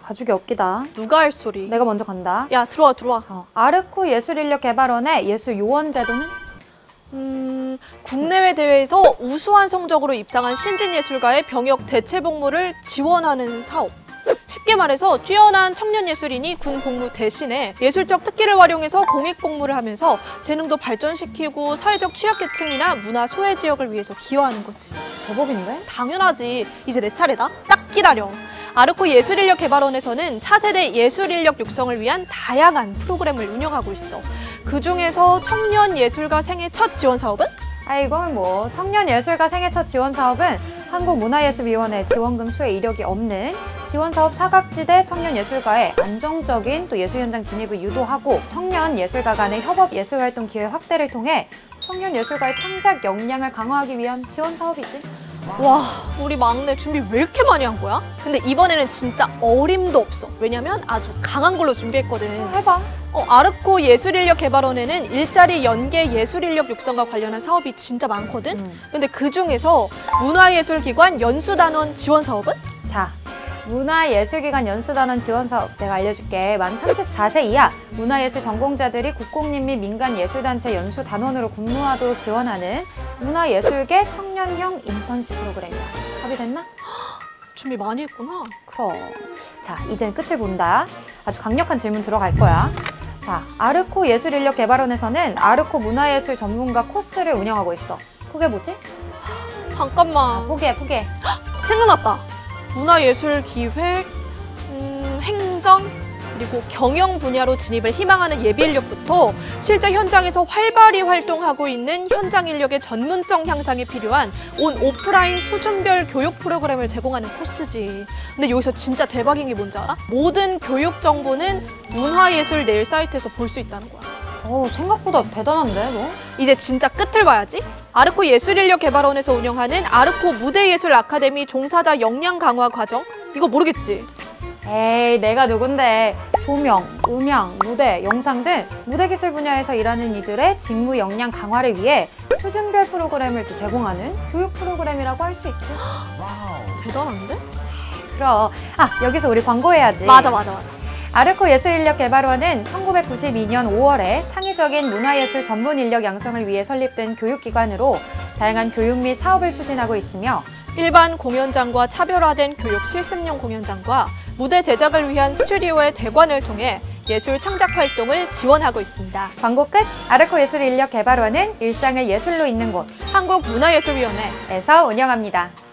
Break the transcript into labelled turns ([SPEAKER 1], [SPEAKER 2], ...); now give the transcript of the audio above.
[SPEAKER 1] 봐주기 없기다.
[SPEAKER 2] 누가 할 소리?
[SPEAKER 1] 내가 먼저 간다.
[SPEAKER 2] 야, 들어와.
[SPEAKER 1] 아르코 예술인력개발원의 예술요원제도는?
[SPEAKER 2] 국내외 대회에서 우수한 성적으로 입상한 신진예술가의 병역 대체 복무를 지원하는 사업. 쉽게 말해서 뛰어난 청년 예술인이 군 복무 대신에 예술적 특기를 활용해서 공익 복무를 하면서 재능도 발전시키고 사회적 취약계층이나 문화 소외 지역을 위해서 기여하는 거지.
[SPEAKER 1] 대박인데?
[SPEAKER 2] 당연하지. 이제 내 차례다. 딱 기다려. 아르코 예술인력개발원에서는 차세대 예술인력 육성을 위한 다양한 프로그램을 운영하고 있어. 그중에서 청년 예술가 생애 첫 지원 사업은?
[SPEAKER 1] 이건 뭐 청년예술가 생애 첫 지원 사업은 한국문화예술위원회 지원금 수혜 이력이 없는 지원사업 사각지대 청년예술가의 안정적인 또 예술 현장 진입을 유도하고 청년예술가 간의 협업 예술활동 기회 확대를 통해 청년예술가의 창작 역량을 강화하기 위한 지원 사업이지.
[SPEAKER 2] 와, 우리 막내 준비 왜 이렇게 많이 한 거야? 근데 이번에는 진짜 어림도 없어. 왜냐면 아주 강한 걸로 준비했거든.
[SPEAKER 1] 해봐.
[SPEAKER 2] 아르코 예술인력개발원에는 일자리 연계 예술인력 육성과 관련한 사업이 진짜 많거든? 근데 그중에서 문화예술기관 연수단원 지원 사업은?
[SPEAKER 1] 자, 문화예술기관 연수단원 지원 사업 내가 알려줄게. 만 34세 이하 문화예술 전공자들이 국공립 및 민간예술단체 연수단원으로 근무하도록 지원하는 문화예술계 청년형 인턴십 프로그램이야. 합의됐나?
[SPEAKER 2] 준비 많이 했구나.
[SPEAKER 1] 그럼. 자, 이젠 끝을 본다. 아주 강력한 질문 들어갈 거야. 자, 아르코 예술인력개발원에서는 아르코 문화예술 전문가 코스를 운영하고 있어. 그게 뭐지?
[SPEAKER 2] 잠깐만.
[SPEAKER 1] 포기해.
[SPEAKER 2] 생각났다. 문화예술기획, 행정, 그리고 경영 분야로 진입을 희망하는 예비 인력부터 실제 현장에서 활발히 활동하고 있는 현장 인력의 전문성 향상이 필요한 온 오프라인 수준별 교육 프로그램을 제공하는 코스지. 근데 여기서 진짜 대박인 게 뭔지 알아? 모든 교육 정보는 문화예술 내일 사이트에서 볼 수 있다는 거야.
[SPEAKER 1] 생각보다 대단한데, 너?
[SPEAKER 2] 이제 진짜 끝을 봐야지. 아르코 예술인력개발원에서 운영하는 아르코 무대예술 아카데미 종사자 역량 강화 과정? 이거 모르겠지?
[SPEAKER 1] 에이, 내가 누군데. 조명, 음향, 무대, 영상 등 무대기술 분야에서 일하는 이들의 직무 역량 강화를 위해 수준별 프로그램을 또 제공하는 교육 프로그램이라고 할 수 있지.
[SPEAKER 2] 대단한데?
[SPEAKER 1] 그럼. 여기서 우리 광고해야지.
[SPEAKER 2] 맞아.
[SPEAKER 1] 아르코 예술인력개발원은 1992년 5월에 창의적인 문화예술 전문 인력 양성을 위해 설립된 교육기관으로 다양한 교육 및 사업을 추진하고 있으며
[SPEAKER 2] 일반 공연장과 차별화된 교육 실습용 공연장과 무대 제작을 위한 스튜디오의 대관을 통해 예술 창작 활동을 지원하고 있습니다.
[SPEAKER 1] 광고 끝! 아르코 예술인력개발원은 일상을 예술로 잇는 곳
[SPEAKER 2] 한국문화예술위원회에서
[SPEAKER 1] 운영합니다.